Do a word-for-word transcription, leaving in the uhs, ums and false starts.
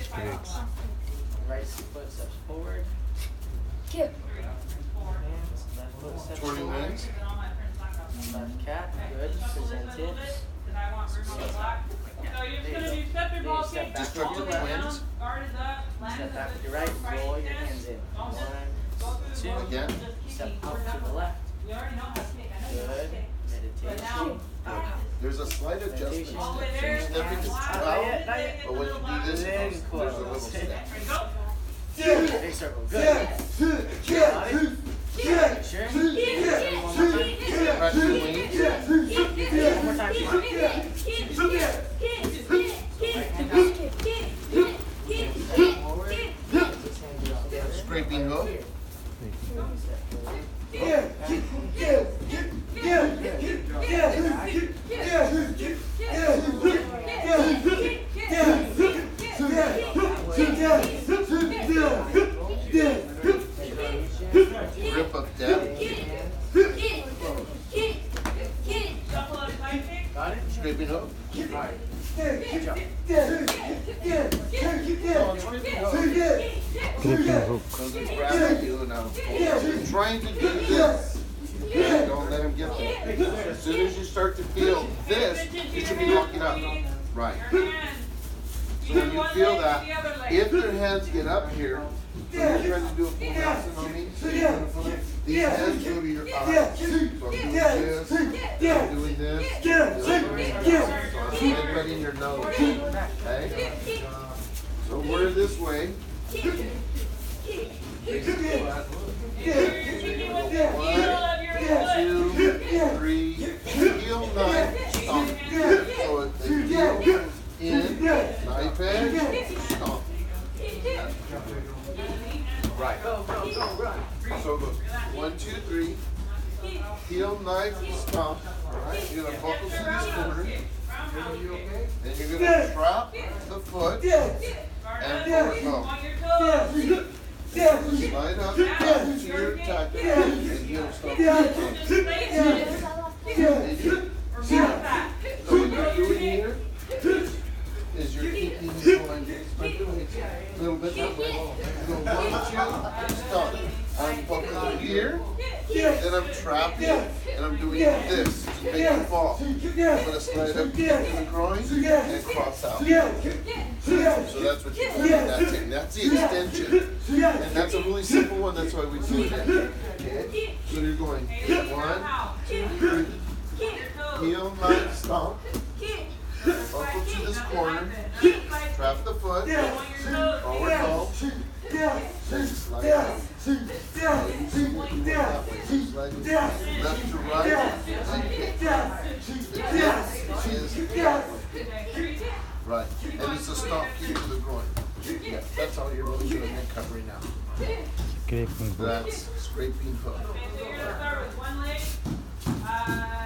Greeks. Right foot steps forward. Kick. Hands. Left foot steps Twirling forward. wings. Left cat. Good. Present it. So you're just gonna do step your ball kick. Destructive winds. Guard is up. Step back with your right. Roll your hands in. One, two. Again. Step out to the left. We already know how to kick. I know Good. how to kick. But now, Meditation. There's a slight adjustment. Meditation. all the way step. there. So you're stepping is Not twelve, yet, not yet. but when you do this, Then there's a close. little step. Ready, go. Big circle. Good. Got it? Sure. One more time. Press your wings. One more time. Come on. Right hand out. Step forward. This hand goes together. Scraping hook. Grip of death. Shuffle up, side kick. Got it? Scraping hook. Alright. Good job. Oh, scraping hook. Gripping hook. So this grab you and now you're trying to do this. Don't let him get there. As soon as you start to feel this, you should be locking up. Right. Your hands. So when you One feel leg to that, the other leg. if their hands get up here, so you're trying to do a full Nelson on me, so you're gonna put it- these hands go to your eyes. So I'm doing this, I'm doing this, so I'm spreading your nose. Okay? So we're this way. One, two, three, heel, knife, stomp. So the heel comes in, knife edge, stomp. Right. Go, go, go, run. So look, one, two, three, heel, knife, stomp. Alright, you're gonna buckle to this corner. Then you're gonna trap the foot and forward home. On your toes. Slide up back to your attack and heel stomp. And you- Or back back. So what you're doing here is you're keeping it going a little bit that way. You go one, two, stop. I'm buckling here, then I'm trapping, and I'm doing this to make it fall. I'm gonna slide up to the groin and cross out. So that's what you're doing. That's it. That's the extension. And that's a really simple one, that's why we do it. Okay? So you're going one, two, three, heel, knife, stomp. Buckle to this corner, trap the foot, forward home, then slide out. Left to right, and kick. The kick is right, and it's a stop kick to the groin. Yeah, that's all you're really doing in covering now. Scraping hook. That's scraping hook. Okay, so you're gonna start with one leg. Uh,